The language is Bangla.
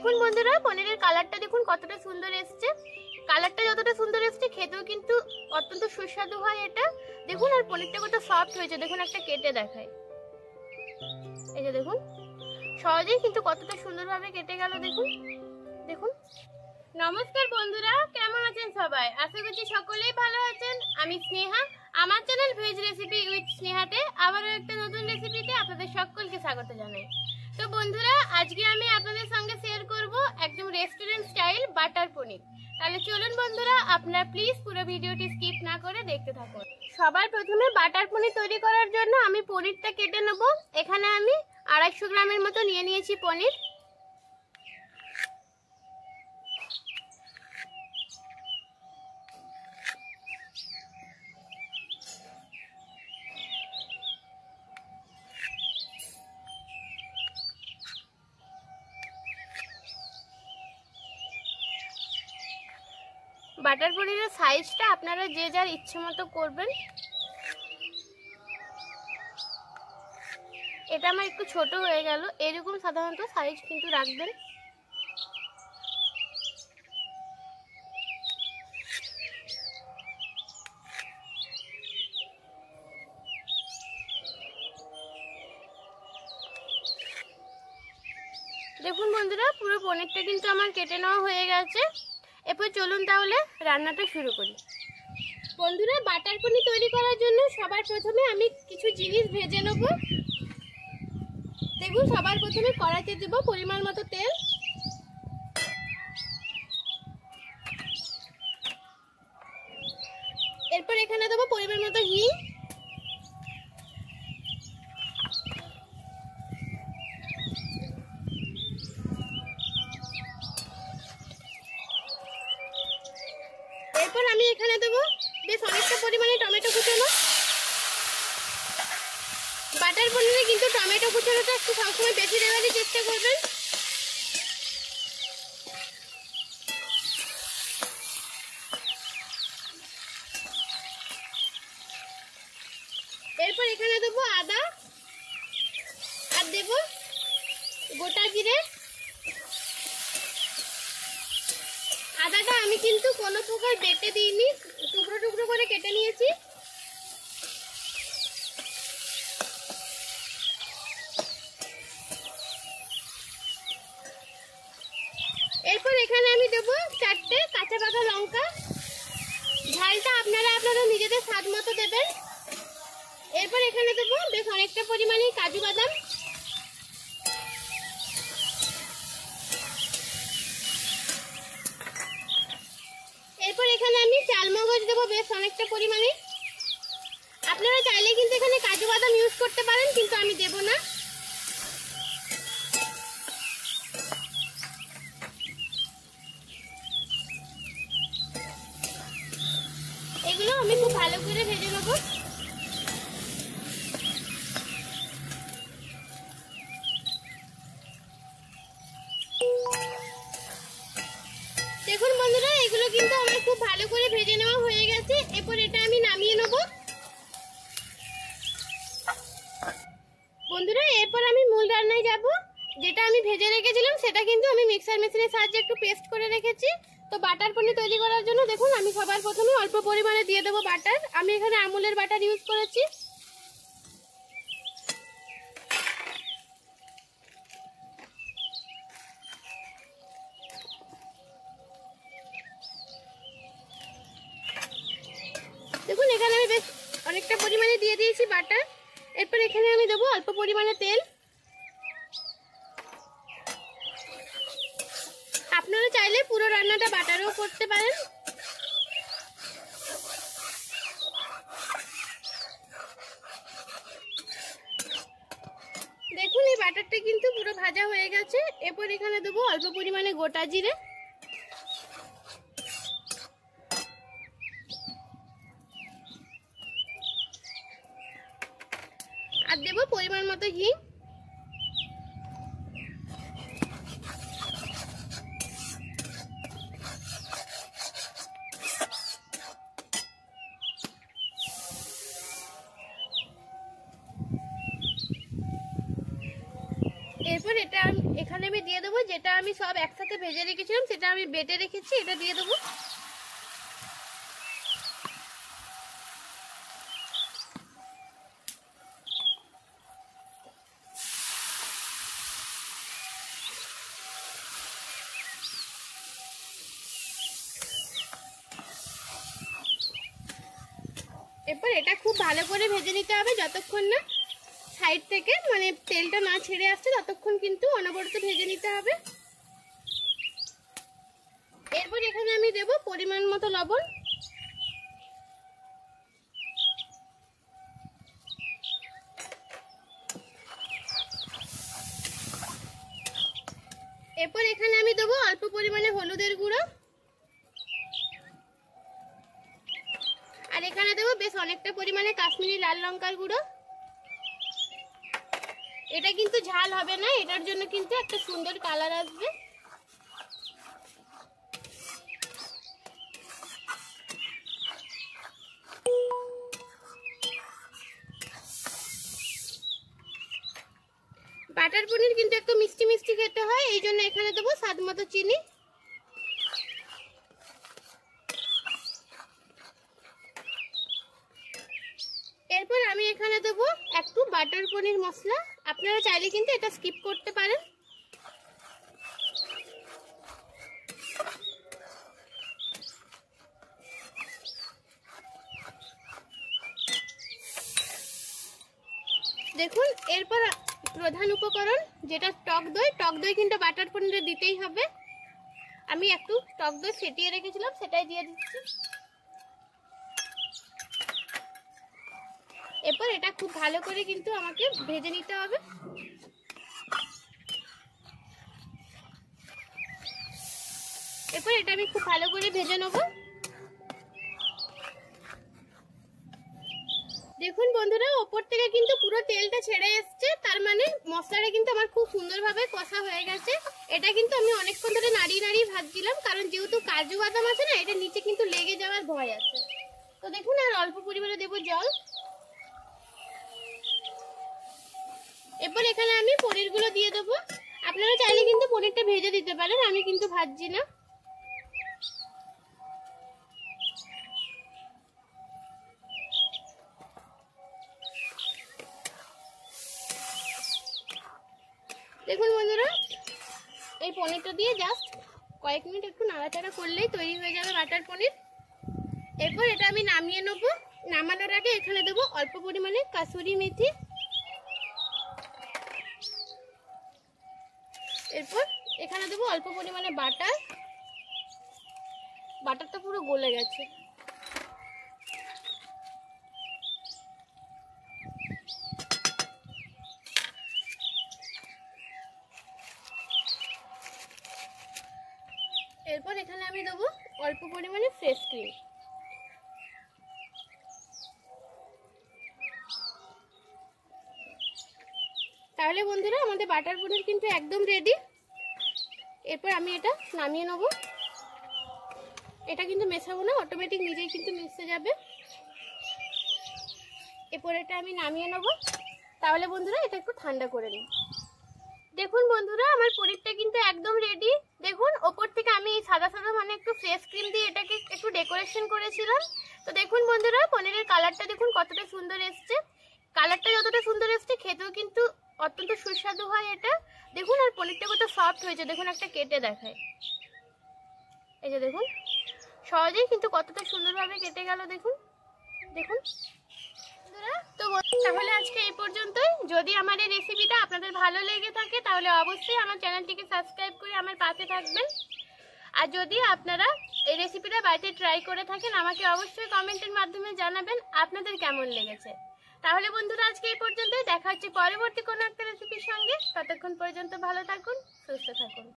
দেখুন বন্ধুরা, পনিরের কালারটা দেখুন কতটা সুন্দর এসছে। কালারটা যতটা সুন্দর এসছে খেতেও কিন্তু অত্যন্ত সুস্বাদু হয় এটা। দেখুন আর পনিরটা কত সফট হয়েছে, দেখুন একটা কেটে দেখায়। এই যে দেখুন সহজেই কিন্তু কতটা সুন্দরভাবে কেটে গেল, দেখুন দেখুন। নমস্কার বন্ধুরা, কেমন আছেন সবাই? আশা করছি সকলেই ভালো আছেন। আমি স্নেহা, আমার চ্যানেল ভেজ রেসিপি উইথ স্নেহাতে আবারও একটা নতুন রেসিপিতে আপনাদের সকলকে স্বাগত জানাই। তো বন্ধুরা, আজকে আমি আপনাদের সঙ্গে শেয়ার করব একদম রেস্টুরেন্ট স্টাইল বাটার পনির। তাহলে চলুন বন্ধুরা, আপনারা প্লিজ পুরো ভিডিওটি স্কিপ না করে দেখতে থাকুন। সবার প্রথমে বাটার পনির তৈরি করার জন্য আমি পনিরটা কেটে নেব। এখানে আমি 250 গ্রামের মতো নিয়ে নিয়েছি পনির। বাটার পনিরের সাইজটা আপনারা যে যার ইচ্ছে মতো করবেন। এটা আমার একটু ছোট হয়ে গেল, এরকম সাধারণত সাইজ কিন্তু রাখবেন। দেখুন বন্ধুরা, পুরো পনিরটা কিন্তু আমার কেটে নেওয়া হয়ে গেছে। এরপর চলুন তাহলে রান্নাটা শুরু করি। বন্ধুরা, বাটার পনির তৈরি করার জন্য সবার প্রথমে আমি কিছু জিনিস ভেজে নেব। দেখুন সবার প্রথমে কড়াইতে দেব পরিমাণ মতো তেল। এরপর এখানে দেবো পরিমাণ মতো হিং। এরপর আমি এখানে দেবো বেশ অনেকটা পরিমাণে টমেটো কুচানো। বাটার পনিরে কিন্তু টমেটো কুচানোটা একটু সবসময় বেশি দেওয়ারই চেষ্টা করবেন। এরপর এখানে দেবো আদা আর দেবো গোটা জিরে। আদাটা আমি কিন্তু কোনো প্রকার বেটে দিইনি, টুকরো টুকরো করে কেটে নিয়েছি। এরপর এখানে আমি দেবো 4টে কাঁচা পাকা লঙ্কা। ঝালটা আপনারা আপনাদের নিজেদের স্বাদ মতো দেবেন। এরপর এখানে দেবো বেশ অনেকটা পরিমাণে কাজু বাদাম। এরপর এখানে আমি চালমগজ দেবো বেশ অনেকটা পরিমাণে। আপনারা চাইলে কিন্তু এখানে কাজু বাদাম ইউজ করতে পারেন, কিন্তু আমি দেব না। এগুলো আমি খুব ভালো করে ভেজে নেব। দেখুন বন্ধুরা, এগুলো কিন্তু আমার খুব ভালো করে ভেজে নেওয়া হয়ে গেছে। এরপর এটা আমি নামিয়ে নেব। বন্ধুরা, এরপর আমি মূল রান্নায় যাব। যেটা আমি ভেজে রেখেছিলাম সেটা কিন্তু আমি মিক্সার মেশিনের সাহায্যে একটু পেস্ট করে রেখেছি। তো বাটার পনির তৈরি করার জন্য দেখুন আমি সবার প্রথমে অল্প পরিমাণে দিয়ে দেবো বাটার। আমি এখানে আমুলের বাটার ইউজ করেছি। দেখুন এখানে আমি বেশ অনেকটা পরিমাণে দিয়ে দিয়েছি বাটার। এরপর এখানে আমি দেবো অল্প পরিমাণে তেল। আপনারা চাইলে পুরো রান্নাটা বাটারেও করতে পারেন। দেখুন এই বাটারটা কিন্তু পুরো ভাজা হয়ে গেছে। এরপর এখানে দেবো অল্প পরিমাণে গোটা জিরে। আর দেবো পরিমাণ মতো হিং। এরপর এটা এখানে আমি দিয়ে দেবো যেটা আমি সব একসাথে ভেজে রেখেছিলাম, সেটা আমি বেটে রেখেছি, এটা দিয়ে দেবো। এরপর এটা খুব ভালো করে ভেজে নিতে হবে, যতক্ষণ না সাইড থেকে মানে তেলটা না ছেড়ে আসছে ততক্ষণ কিন্তু অনবরত ভেজে নিতে হবে। এরপর এখানে আমি দেব পরিমাণ মতো লবণ। এরপর এখানে আমি দেবো অল্প পরিমাণে হলুদের গুঁড়ো, আর এখানে দেবো বেশ অনেকটা পরিমাণে কাশ্মীরি লাল লঙ্কার গুঁড়ো। এটা কিন্তু ঝাল হবে না, এটার জন্য কিন্তু একটা সুন্দর কালার আসবে। বাটার পনির কিন্তু একটু মিষ্টি মিষ্টি খেতে হয়, এই জন্য এখানে দেবো স্বাদ মতো চিনি। এরপর আমি এখানে দেবো একটু বাটার পনির মশলা, আপনারা চাইলে কিন্তু এটা স্কিপ করতে পারেন। দেখুন এরপর প্রধান উপকরণ যেটা টক দই, টক দই কিন্তু বাটার পনিরে দিতেই হবে। আমি একটু টক দই ফেটিয়ে রেখেছিলাম, সেটাই দিয়ে দিচ্ছি। এরপর এটা খুব ভালো করে কিন্তু আমাকে ভেজে নিতে হবে। এরপর এটা আমি খুব ভালো করে ভেজে নেব। দেখুন বন্ধুরা, ওপর থেকে কিন্তু পুরো তেলটা ছেড়ে এসছে, তার মানে মশলাটা কিন্তু আমার খুব সুন্দরভাবে কষা হয়ে গেছে। এটা কিন্তু আমি অনেকক্ষণ ধরে নাড়িয়ে নাড়িয়ে ভাজছিলাম, কারণ যেহেতু কাজু বাদাম আছে না, এটা নিচে কিন্তু লেগে যাওয়ার ভয় আছে। তো দেখুন আর অল্প পরিমাণে দেবো জল। এরপর এখানে আমি পনিরগুলো দিয়ে দেবো। আপনারা চাইলে কিন্তু পনিরটা ভেজে দিতে পারেন, আমি কিন্তু ভাজছি না। দেখুন বন্ধুরা, এই পনিরটা দিয়ে জাস্ট কয়েক মিনিট একটু নাড়াচাড়া করলেই তৈরি হয়ে যাবে বাটার পনির। এরপর এটা আমি নামিয়ে নেবো। নামানোর আগে এখানে দেবো অল্প পরিমাণে কাসুরি মেথি। এরপর এখানে দেবো অল্প পরিমাণে বাটার। বাটারটা পুরো গলে গেছে। এরপর এখানে আমি দেবো অল্প পরিমাণে ফ্রেশ ক্রিম। তাহলে বন্ধুরা আমাদের বাটার পনির কিন্তু একদম রেডি। এরপর আমি এটা নামিয়ে নেব। এটা কিন্তু মেশাবো না, অটোমেটিক নিজেই কিন্তু মিশে যাবে। এরপর এটা আমি নামিয়ে নেব। তাহলে বন্ধুরা এটা একটু ঠান্ডা করে নিই। দেখুন বন্ধুরা, আমার পনিরটা কিন্তু একদম রেডি। দেখুন ওপর থেকে আমি এই সাদা সাদা মানে একটু ফ্রেশ ক্রিম দিয়ে এটাকে একটু ডেকোরেশন করেছিলাম। তো দেখুন বন্ধুরা, পনিরের কালারটা দেখুন কতটা সুন্দর এসছে। কালারটা যতটা সুন্দর এসছে, খেতেও কিন্তু অত্যন্ত সুস্বাদু হয় এটা। দেখুন আর পনিরটা কত সফট হয়েছে, দেখুন একটা কেটে দেখায়। এই যে দেখুন, সহজেই কিন্তু কতটা সুন্দরভাবে কেটে গেল। দেখুন দেখুন তো তাহলে আজকে এই পর্যন্তই। যদি আমার এই রেসিপিটা আপনাদের ভালো লেগে থাকে তাহলে অবশ্যই আমার চ্যানেলটিকে সাবস্ক্রাইব করে আমার পাশে থাকবেন। আর যদি আপনারা এই রেসিপিটা বাড়িতে ট্রাই করে থাকেন, আমাকে অবশ্যই কমেন্টের মাধ্যমে জানাবেন আপনাদের কেমন লেগেছে। তাহলে বন্ধুরা আজকে এই পর্যন্তই। দেখা হচ্ছে পরবর্তী কোনো একটা রেসিপির সঙ্গে। ততক্ষণ পর্যন্ত ভালো থাকুন, সুস্থ থাকুন।